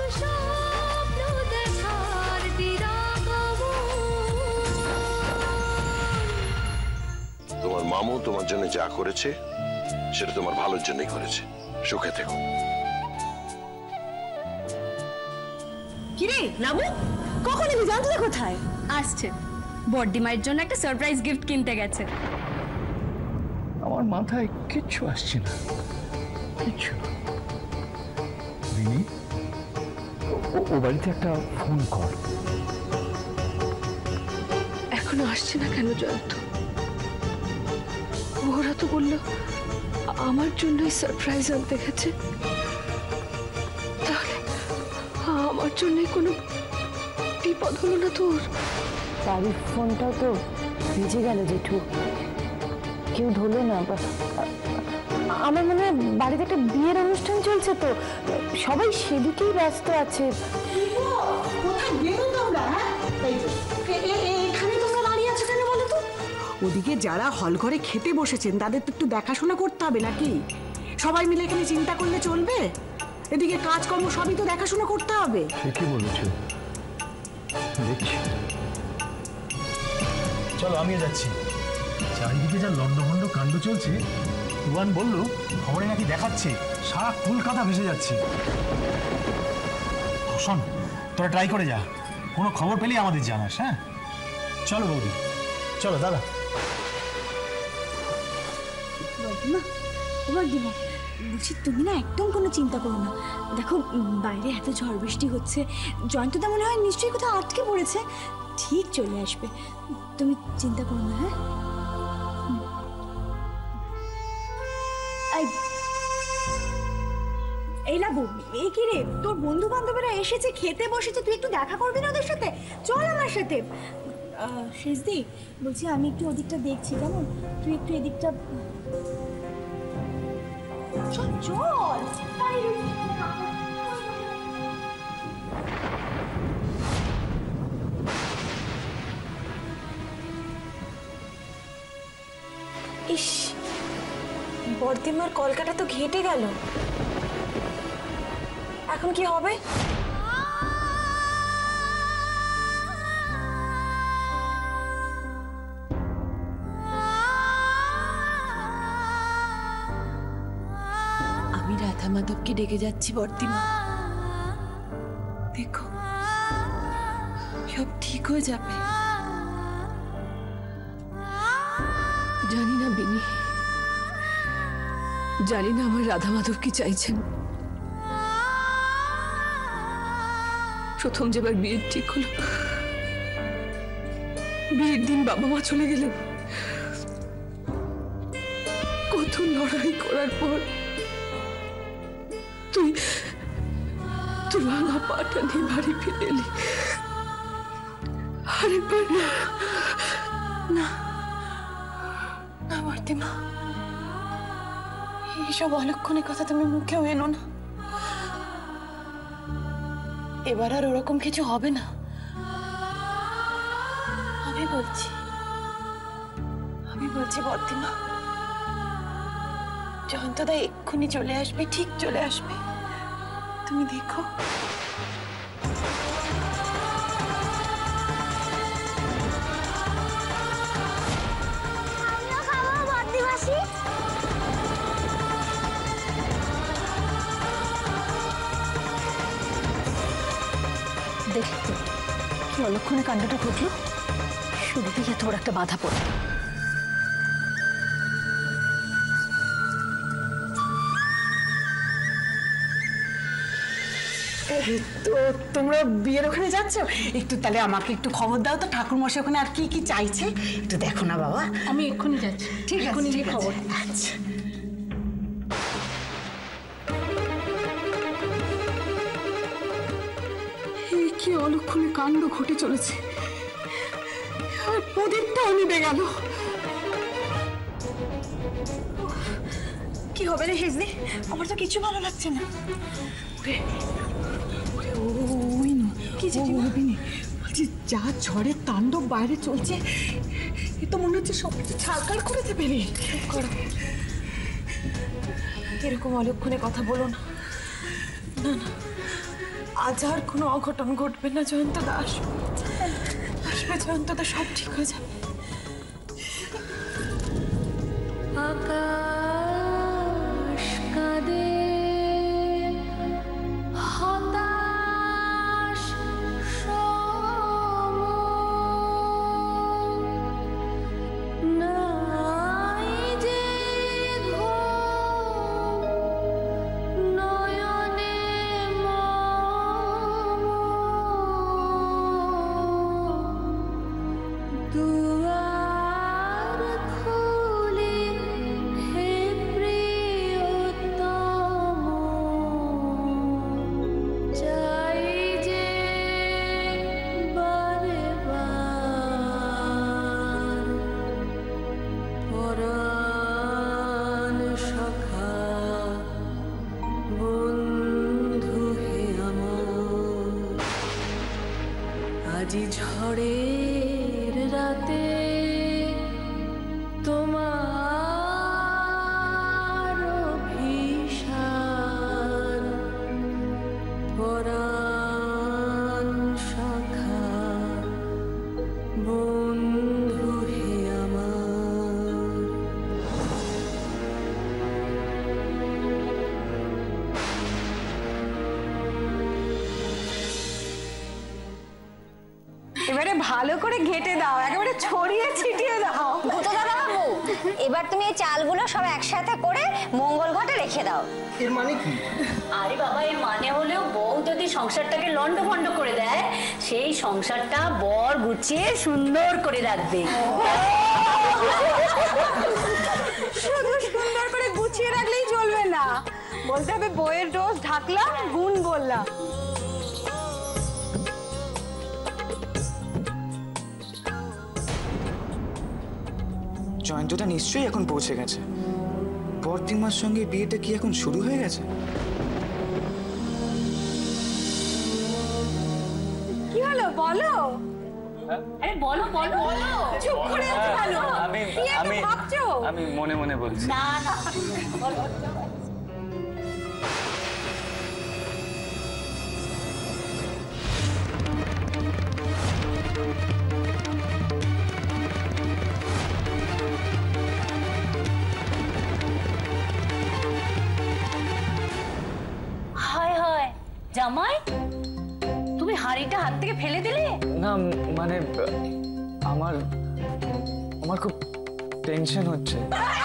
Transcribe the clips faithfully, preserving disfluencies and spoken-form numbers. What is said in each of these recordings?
তোমার মামু তোমার জন্য যা করেছে সেটা তোমার ভালোর জন্যই করেছে। সুখে থেকো। কিরে রামু, কখন এলি? জানতে কোথায় আসছে? বড়দি মায়ের জন্য একটা সারপ্রাইজ গিফট কিনতে গেছে। আমার মাথায় কিচ্ছু আসছে না, কিচ্ছু না। রিনি, ও বাড়িতে একটা ফোন কর। এখনো আসছে না কেন জয়ন্ত? ওরা তো বললো আমার জন্যই সারপ্রাইজ আনতে গেছে। তাহলে আমার জন্যই কোনো বিপদ হলো না তোর? বাড়ির ফোনটাও তো বেজে গেল জেঠু, কেউ ধরলো না। আমার মনে হয় বাড়িতে একটা বিয়ের অনুষ্ঠান চলছে, তো সবাই সেদিকেই ব্যস্ত আছে। ওদিকে যারা হল ঘরে খেতে বসেছেন তাদের তো একটু দেখাশোনা করতে হবে নাকি? সবাই মিলে এখানে চিন্তা করলে চলবে? এদিকে কাজকর্ম সবই তো দেখাশোনা করতে হবে। ঠিকই বলেছো, দেখছি। চলো আমিও যাচ্ছি। চারিদিকে যা লন্ডভন্ড কাণ্ড চলছে, রুয়ান বলল খবরে নাকি দেখাচ্ছে সারা কলকাতা ভেসে যাচ্ছে। শোন, তোরা ট্রাই করে যা, কোনো খবর পেলেই আমাদের জানাস। হ্যাঁ চলো বৌদি, চলো দাদা। বলছি তুমি না একদম কোনো চিন্তা করো না। দেখো বাইরে এত ঝড় বৃষ্টি হচ্ছে, জয়ন্তদা মনে হয় নিশ্চয়ই কোথাও আটকে পড়েছে, ঠিক চলে আসবে, তুমি চিন্তা করো না। হ্যাঁ এই লাবু, এই কি রে, তোর বন্ধু বান্ধবরা এসেছে, খেতে বসেছে, তুই একটু দেখা করবি না ওদের সাথে? চল আমার সাথে। শেষদি বলছি আমি একটু ওদিকটা দেখছি, কেমন? তুই একটু এদিকটা চল চল। ইস, বর্দিমার কলকাতা তো ঘেটে গেল, এখন কি হবে? আমি রাধা মাধবকে ডেকে যাচ্ছি বর্দিমা, দেখো সব ঠিক হয়ে যাবে। জানি না বিনি, জানি না আমার রাধা মাধব কি চাইছেন। প্রথম যেবার বিয়ের ঠিক হলো, বিয়ের দিন বাবা মা চলে গেলেন। কত লড়াই করার পর তুই তুই ভাঙা পাটা নিয়ে বাড়ি ফিরে এলি। আরেকবার না না না বর্দিমা, এইসব অলক্ষণের কথা তুমি মুখেও এনো না। এবার আর ওরকম কিছু হবে না, আমি বলছি, আমি বলছি বর্দিমা, জয়ন্তদা এক্ষুনি চলে আসবে, ঠিক চলে আসবে, তুমি দেখো। দেখলি তো কি অলক্ষণে কাণ্ডটা ঘটলো? শুরুতেই এত বড় একটা বাধা পড়ল। তো তোমরা বিয়ের ওখানে যাচ্ছ, একটু তাহলে আমাকে একটু খবর দাও তো, ঠাকুর মশাই ওখানে আর কি কি চাইছে একটু দেখো না বাবা। আমি এক্ষুনি যাচ্ছি। ঠিক আছে, ঠিক খবর। আচ্ছা। এই কি অলক্ষণে কাণ্ড ঘটে চলেছে, আর প্রদীপটাও নিভে গেল। কি হবে রে শেষদি? আমার তো কিছু ভালো লাগছে না। যা ঝড়ের তাণ্ডব বাইরে চলছে, এ তো মনে হচ্ছে সবকিছু ছাড়কার করে দেবে রে। এরকম অলক্ষণে কথা বলো না। না না, আজ আর কোনো অঘটন ঘটবে না। জয়ন্ত দাস আসবে, জয়ন্ত দা, সব ঠিক হয়ে যাবে। আকাশ কাঁদে হতাশ সম, নাই যে ঘুম নয়নে মম, দুয়ার খুলে হে প্রিয়তম, চাই যে বারে বার পরাণ সখা বন্ধু হে আমার, আজি ঝড়ের রাতে তোমার অভিসার, পরাণ সখা বন্ধু হে আমার। এবারে ভালো করে ঘেটে দাও, একেবারে ছড়িয়ে ছিটিয়ে দাও। ভূত দাদা বাবু, এবার তুমি এই চালগুলো সব একসাথে করে মঙ্গল ঘটে রেখে দাও। এর মানে কি? আরে বাবা, এর মানে হলেও বউ যদি সংসারটাকে লন্ড ভন্ড করে দেয়, সেই সংসারটা বর গুছিয়ে সুন্দর করে রাখবে। শুধু সুন্দর করে গুছিয়ে রাখলেই চলবে না, বলতে হবে বইয়ের ডোজ ঢাকলাম, গুণ বললাম। জয়ন্তটা নিশ্চয়ই এখন পৌঁছে গেছে। বর্তিমার সঙ্গে বিয়েটা কি এখন শুরু হয়ে গেছে? কি হলো বলো? আরে বলো বলো বলো। চুপ করে আছো কেন? আমি কি এত আমি ভাবছো? আমি মনে মনে বলছি। না না, বলো। হায় হায় জামাই, তুমি হাঁড়িটা হাত থেকে ফেলে দিলে? না মানে আমার আমার খুব টেনশন হচ্ছে।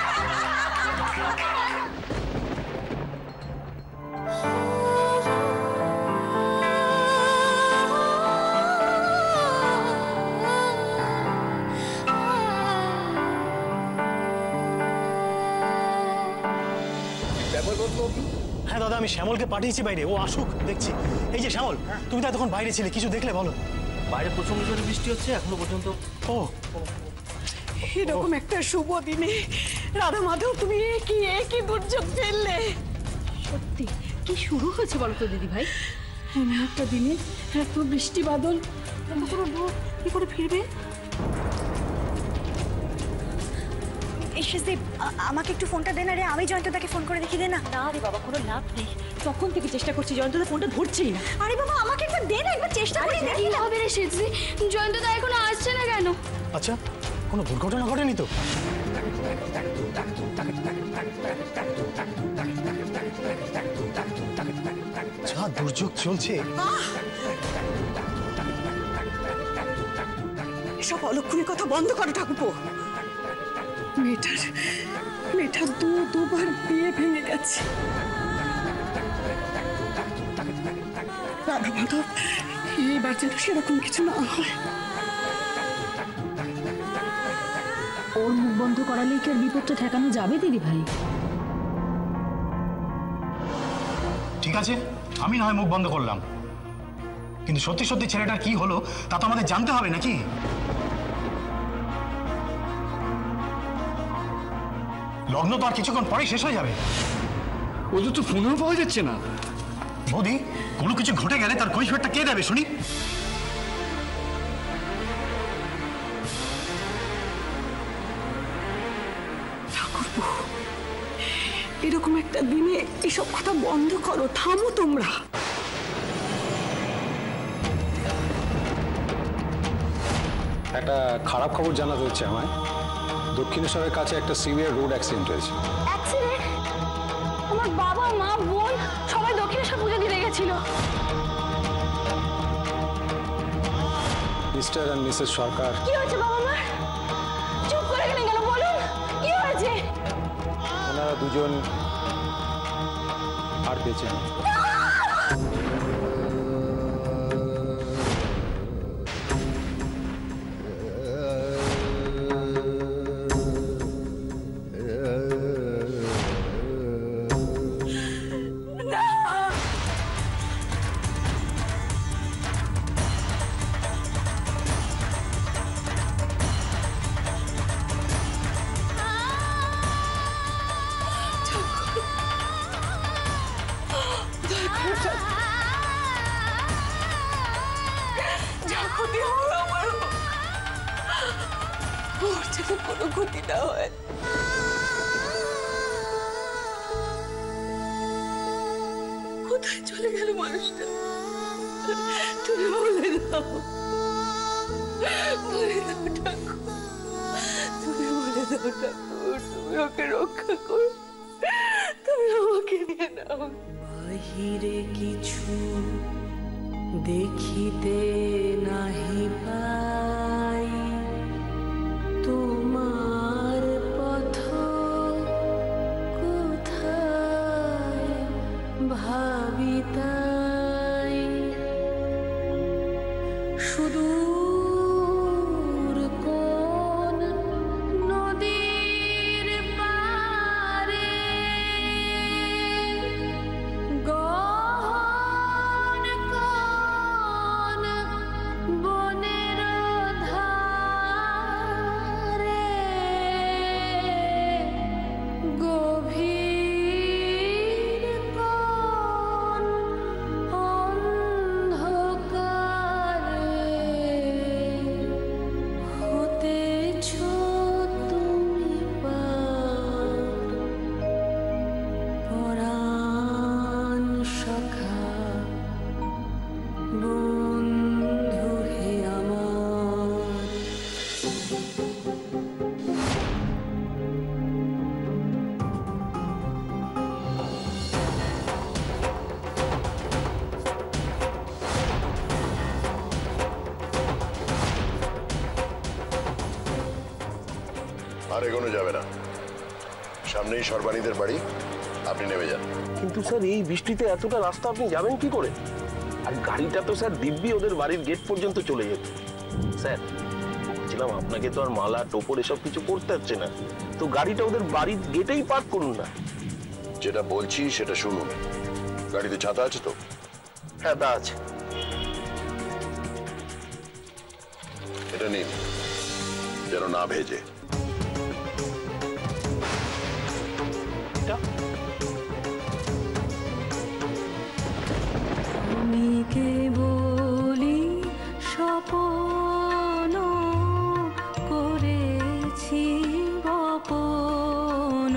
হ্যাঁ দাদা, আমি শ্যামলকে পাঠিয়েছি বাইরে, ও আসুক দেখছি। এই যে শ্যামল, তুমি তো এতক্ষণ বাইরে ছিলে, কিছু দেখলে বলো। বাইরে প্রচন্ড জোরে বৃষ্টি হচ্ছে এখনো পর্যন্ত। ও এরকম একটা শুভ দিনে রাধা মাধব, তুমি কি একই দুর্যোগ ফেললে? সত্যি কি শুরু হয়েছে বলো তো দিদি ভাই? এমন একটা দিনে এত বৃষ্টি বাদল, কোনো লোক কি করে ফিরবে? এসে আমাকে একটু ফোনটা দে না রে, আমি জয়ন্তদাকে ফোন করে দেখি। দে না। না রে বাবা, কোনো লাভ নেই, তখন থেকে চেষ্টা করছি, জয়ন্তদা ফোনটা ধরছেই না। আরে বাবা, আমাকে একবার দে না, একবার চেষ্টা করে দেখি। কি হবে রে সেজদি, জয়ন্তদা এখনো আসছে না কেন? আচ্ছা, কোনো দুর্ঘটনা ঘটেনি তো? যা দুর্যোগ চলছে। এসব অলক্ষণের কথা বন্ধ করো ঠাকুরপো। মেয়েটার মেয়েটার দু দুবার বিয়ে ভেঙে গেছে। রাধা মাধব, এইবার যেন সেরকম কিছু না হয়। ওর মুখ বন্ধ করালেই কি ওর বিপদটা ঠেকানো যাবে দিদি ভাই? ঠিক আছে, আমি না হয় মুখ বন্ধ করলাম, কিন্তু সত্যি সত্যি ছেলেটার কি হলো তা তো আমাদের জানতে হবে নাকি? লগ্ন তো আর কিছুক্ষণ পরেই শেষ হয়ে যাবে। ওদের তো ফোনেও পাওয়া যাচ্ছে না। বৌদি, কোনো কিছু ঘটে গেলে তার কৈফিয়তটা কে দেবে শুনি? ঠাকুরপো, এরকম একটা দিনে এসব কথা বন্ধ করো, থামো তোমরা। একটা খারাপ খবর জানাতে হচ্ছে আমায়। দক্ষিণেশ্বরের কাছে একটা সিভিয়ার রোড অ্যাক্সিডেন্ট হয়েছে। অ্যাক্সিডেন্ট? আমার বাবা মা বোন সবাই দক্ষিণেশ্বর পুজো দিতে গেছিল। Mister and missus Sarkar. কি হয়েছে বাবা মা? চুপ করে গেলেন কেন, বলুন কি হয়েছে? ওনারা দুজন আর বেঁচে নেই। কোনো ক্ষতি না হয়। কোথায় চলে গেল মানুষটা? তুমি বলে দাও, বলে দাও ঠাকুর, তুমি বলে দাও ঠাকুর, তুমি ওকে রক্ষা করো, তুমি আমাকে নিয়ে নাও। বাহিরে কিছু দেখিতে নাহি পাই, তোমার পথ কোথায় ভাবি তাই, সুদূর কোন নদীর পারে গহন কোন বনের ধারে গভীর কোন অন্ধকারে হতেছ তুমি পার, পরাণ সখা বন্ধু হে আমার। আর এগোনো যাবে না, সামনেই সর্বাণীদের বাড়ি, আপনি নেমে যান। কিন্তু স্যার এই বৃষ্টিতে এতটা রাস্তা আপনি যাবেন কি করে? আর গাড়িটা তো স্যার দিব্যি ওদের বাড়ির গেট পর্যন্ত চলে যেত। স্যার বলছিলাম আপনাকে তো আর মালা টোপর এসব কিছু করতে হচ্ছে না, তো গাড়িটা ওদের বাড়ির গেটেই পার্ক করুন না। যেটা বলছি সেটা শুনুন। গাড়িতে ছাতা আছে তো? হ্যাঁ তা আছে। এটা নিন, যেন না ভেজে। আমি কেবলি স্বপ্ন করেছি গোপন,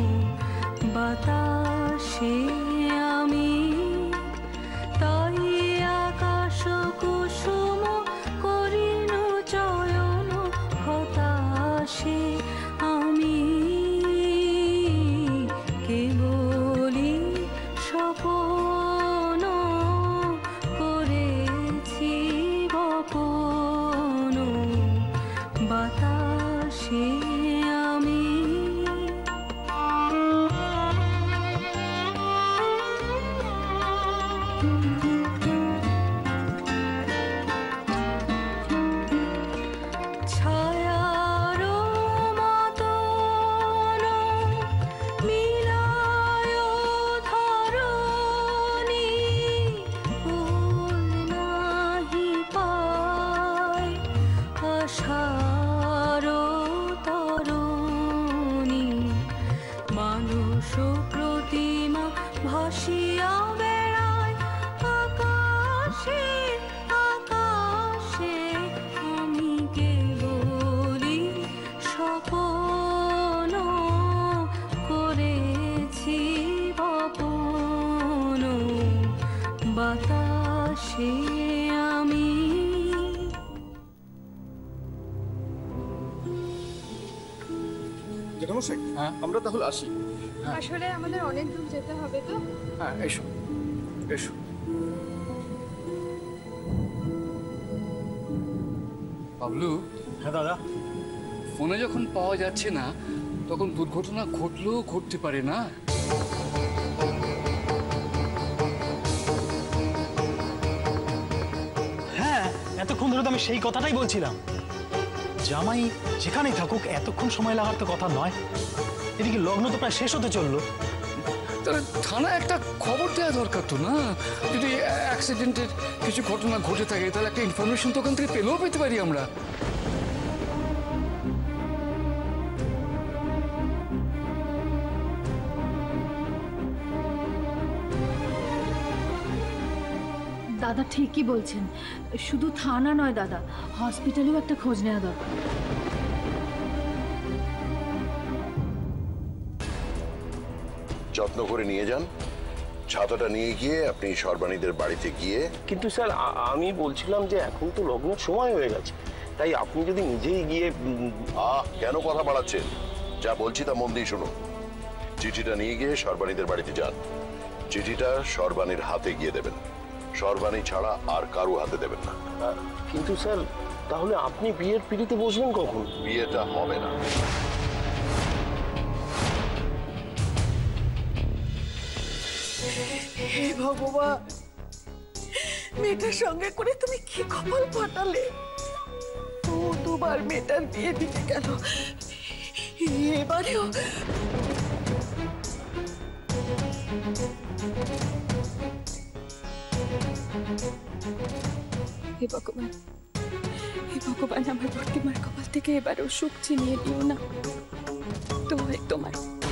বাতাসে আমি তাই আকাশ কুসুম করিন চয়ন, হতাশে আমি কেবলি স্বপ্ন করেছি গোপন, বাতাসে আমি ছায়ার মতন মিলায় ধরণী, ফুল নাহি পায় আশার তরণী, মানুষ প্রতিমা ভাসিয়া বেড়ায় আকাশে আকাশে, আমি কেবলি স্বপ্ন করেছি গোপন, বাতাসে আমি। জেঠামশাই আমরা তাহলে আসি। আসলে আমাদের অনেক দূর যেতে হবে তো। হ্যাঁ এসো এসো। বাবলু। হ্যাঁ দাদা। ফোনে যখন পাওয়া যাচ্ছে না তখন দুর্ঘটনা ঘটলেও ঘটতে পারে না। হ্যাঁ এতক্ষণ ধরে তো আমি সেই কথাটাই বলছিলাম। জামাই যেখানেই থাকুক এতক্ষণ সময় লাগার তো কথা নয়। এদিকে লগ্ন তো প্রায় শেষ হতে চললো। তাহলে থানায় একটা খবর দেওয়া দরকার তো না? যদি অ্যাক্সিডেন্টের কিছু ঘটনা ঘটে থাকে তাহলে একটা ইনফরমেশন তো ওখান থেকে পেলেও পেতে পারি আমরা। দাদা ঠিকই বলছেন, শুধু থানা নয় দাদা, হসপিটালেও একটা খোঁজ নেওয়া দরকার। যত্ন করে নিয়ে যান। ছাতাটা নিয়ে গিয়ে আপনি সর্বাণীদের বাড়িতে গিয়ে। কিন্তু স্যার আমি বলছিলাম যে এখন তো লগ্নের সময় হয়ে গেছে, তাই আপনি যদি নিজেই গিয়ে। আহ কেন কথা বাড়াচ্ছেন? যা বলছি তা মন দিয়ে শুনুন। চিঠিটা নিয়ে গিয়ে সর্বাণীদের বাড়িতে যান। চিঠিটা সর্বাণীর হাতে গিয়ে দেবেন। সর্বাণী ছাড়া আর কারো হাতে দেবেন না। কিন্তু স্যার তাহলে আপনি বিয়ের পিড়িতে বসবেন কখন? বিয়েটা হবে না। হে ভগবান, মেয়েটার সঙ্গে করে তুমি কি কপাল ফাটালে। ও তোমার মেয়েটার বিয়ে দিতে গেল, এবারেও হে ভগবান, হে ভগবান, আমার প্রতিমার কপাল থেকে এবারেও সুখ ছিনিয়ে দিও না। তোমায় তোমার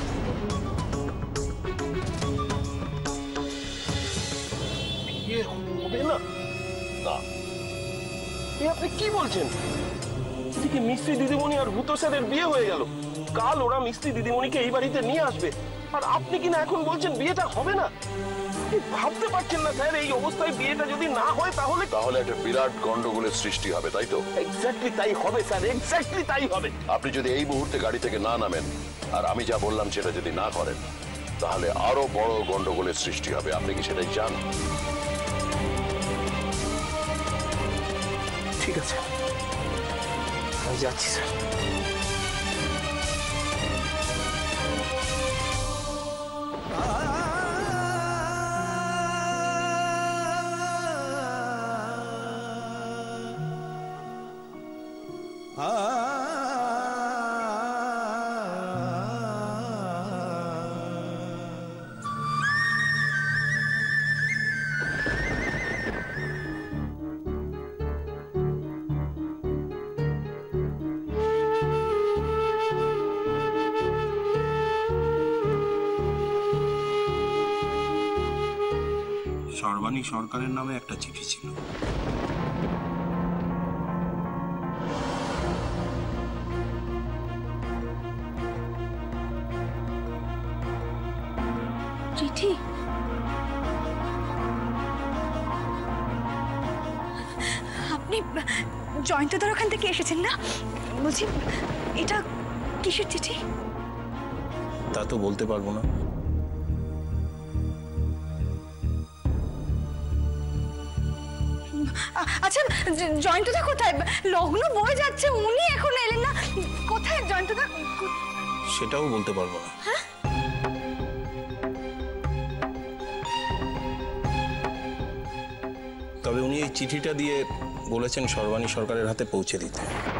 বিয়ে হবে না? না। এ আপনি কি বলছেন? এদিকে মিস্ত্রি দিদিমণি আর ভূত স্যারের বিয়ে হয়ে গেল। কাল ওরা মিস্ত্রি দিদিমণিকে এই বাড়িতে নিয়ে আসবে, আর আপনি কিনা এখন বলছেন বিয়েটা হবে না? ভাবতে পারছেন না স্যার, এই অবস্থায় বিয়েটা যদি না হয় তাহলে তাহলে একটা বিরাট গন্ডগোলের সৃষ্টি হবে, তাই তো? এক্স্যাক্টলি তাই হবে স্যার, এক্স্যাক্টলি তাই হবে। আপনি যদি এই মুহূর্তে গাড়ি থেকে না নামেন আর আমি যা বললাম সেটা যদি না করেন তাহলে আরো বড় গন্ডগোলের সৃষ্টি হবে। আপনি কি সেটাই চান? ঠিক আছে, আমি যাচ্ছি স্যার। সর্বাণী সরকারের নামে একটা চিঠি ছিল। চিঠি? আপনি জয়ন্তদার ওখান থেকে এসেছেন না? বলছি এটা কিসের চিঠি? তা তো বলতে পারবো না। আচ্ছা জয়ন্তদা কোথায়? লগ্ন বয়ে যাচ্ছে, উনি এখন এলেন না। কোথায় জয়ন্তদা? সেটাও বলতে পারবো না। তবে উনি এই চিঠিটা দিয়ে বলেছেন সর্বাণী সরকারের হাতে পৌঁছে দিতে।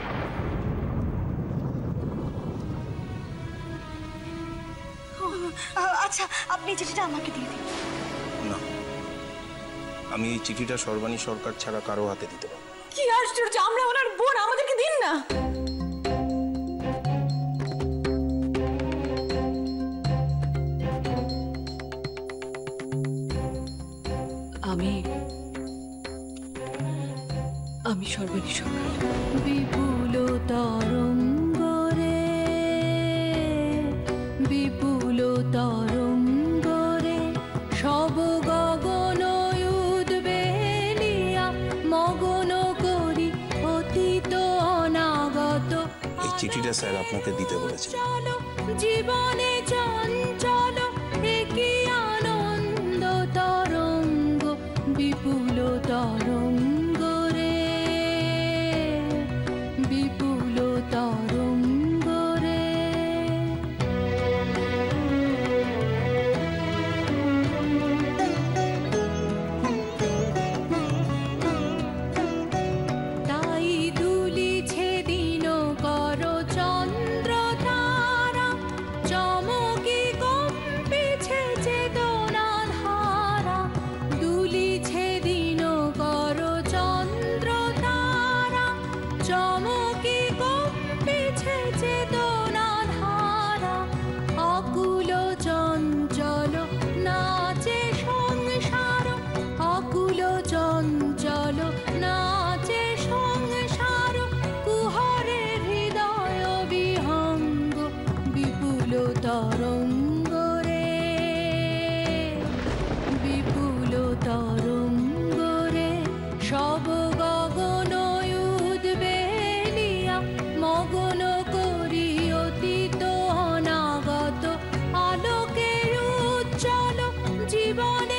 আচ্ছা আপনি চিঠিটা আমাকে দিয়ে দিন। না, আমি এই চিঠিটা সর্বাণী সরকার ছাড়া কারো হাতে দিতে পারবো। কি আশ্চর্য, আমরা ওনার বোন, আমাদেরকে দিন না। আমি আমি সর্বাণী সরকার। বিপুল তরঙ্গ রে, বিপুল তরঙ্গ রে, সব গগন উদ্বেলিয়া মগন করি অতীত অনাগত। এই চিঠিটা স্যার আপনাকে দিতে বলেছেন। জীবনে চঞ্চল একই আনন্দ তরঙ্গ বিপুল তরঙ্গ রে বিপুল তরঙ্গ রে তাই দুলিছে দিন কর চন্দ্র তারা চমকি কম্পিছে চেতনা ধারা দুলিছে দিন কর চন্দ্র তারা চমকি কম্পিছে চেতনা ধারা অকুল চঞ্চল নাচে সংসার অকুল চঞ্চল নাচে সংসার কুহরে হৃদয় বিহঙ্গ বিপুল তরঙ্গ রে বিপুল তরঙ্গ রে সব গগন উদ্বেলিয়া মগন করি অতীত অনাগত আলোকের উজ্জ্বল জীবনে